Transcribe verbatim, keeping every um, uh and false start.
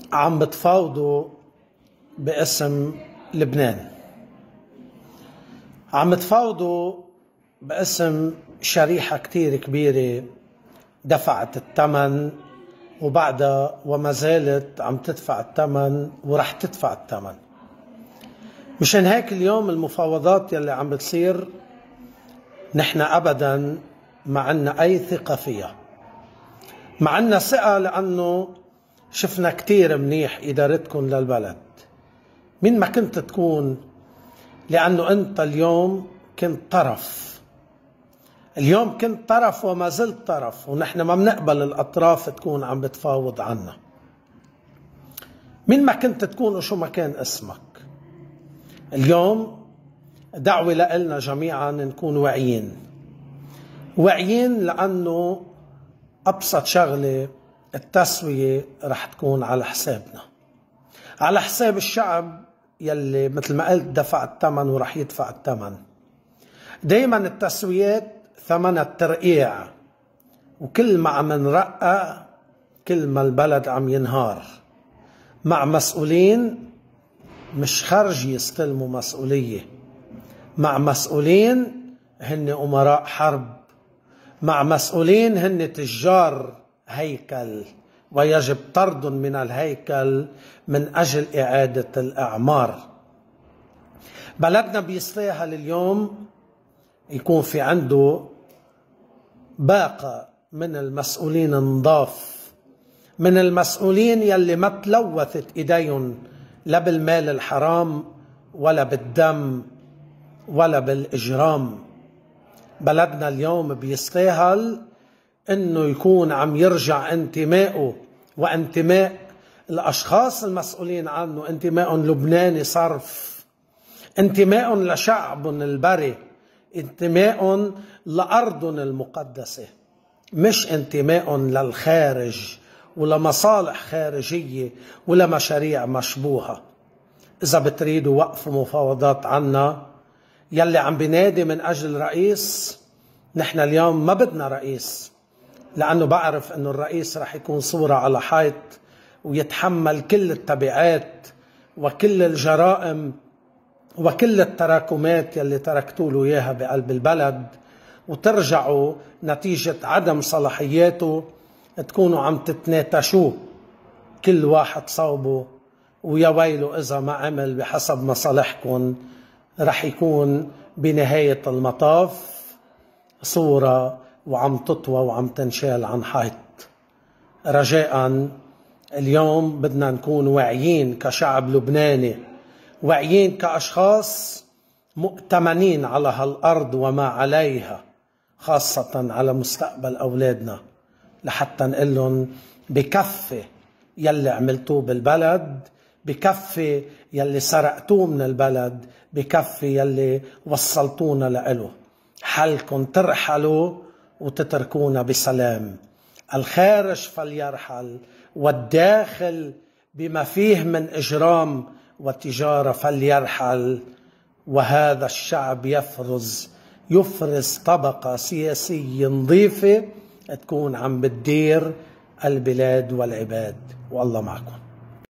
عم بتفاوضوا باسم لبنان، عم بتفاوضوا باسم شريحة كتير كبيرة دفعت الثمن وبعدها وما زالت عم تدفع الثمن ورح تدفع الثمن. مشان هيك اليوم المفاوضات يلي عم بتصير نحن أبدا ما عنا أي ثقة فيها. ما عنا ثقة لأنه شفنا كتير منيح إدارتكم للبلد من ما كنت تكون، لأنه أنت اليوم كنت طرف، اليوم كنت طرف وما زلت طرف، ونحن ما بنقبل الأطراف تكون عم بتفاوض عنا من ما كنت تكون وشو ما كان اسمك. اليوم دعوة لنا جميعا نكون واعيين واعيين، لأنه أبسط شغلة التسوية رح تكون على حسابنا، على حساب الشعب يلي مثل ما قلت دفع الثمن ورح يدفع الثمن. دايما التسويات ثمنها الترقيع، وكل ما عم نرقى كل ما البلد عم ينهار مع مسؤولين مش خرج يستلموا مسؤولية، مع مسؤولين هن أمراء حرب، مع مسؤولين هن تجار هيكل ويجب طردهم من الهيكل من أجل إعادة الأعمار. بلدنا بيستاهل اليوم يكون في عنده باقة من المسؤولين النضاف، من المسؤولين يلي ما تلوثت إيديهم لا بالمال الحرام ولا بالدم ولا بالإجرام. بلدنا اليوم بيستاهل انه يكون عم يرجع انتمائه وانتماء الاشخاص المسؤولين عنه انتماء لبناني صرف، انتماء لشعبهم البري، انتماء لأرضهم المقدسة، مش انتماء للخارج ولمصالح خارجية ولمشاريع مشبوهة. إذا بتريدوا وقفوا مفاوضات عنا يلي عم بنادي من أجل رئيس، نحن اليوم ما بدنا رئيس، لأنه بعرف أنه الرئيس رح يكون صورة على حيط ويتحمل كل التبعات وكل الجرائم وكل التراكمات يلي تركتوا له إياها بقلب البلد، وترجعوا نتيجة عدم صلاحياته تكونوا عم تتناتشوه كل واحد صوبه، ويا ويله إذا ما عمل بحسب مصالحكم رح يكون بنهاية المطاف صورة وعم تطوى وعم تنشال عن حيط. رجاء اليوم بدنا نكون واعيين كشعب لبناني، واعيين كأشخاص مؤتمنين على هالأرض وما عليها، خاصة على مستقبل أولادنا، لحتى نقول لهم بكفي يلي عملتوه بالبلد، بكفي يلي سرقتوه من البلد، بكفي يلي وصلتونا لإله. حلكم ترحلوا وتتركونا بسلام. الخارج فليرحل والداخل بما فيه من إجرام وتجارة فليرحل، وهذا الشعب يفرز يفرز طبقة سياسية نظيفة تكون عم بتدير البلاد والعباد. والله معكم.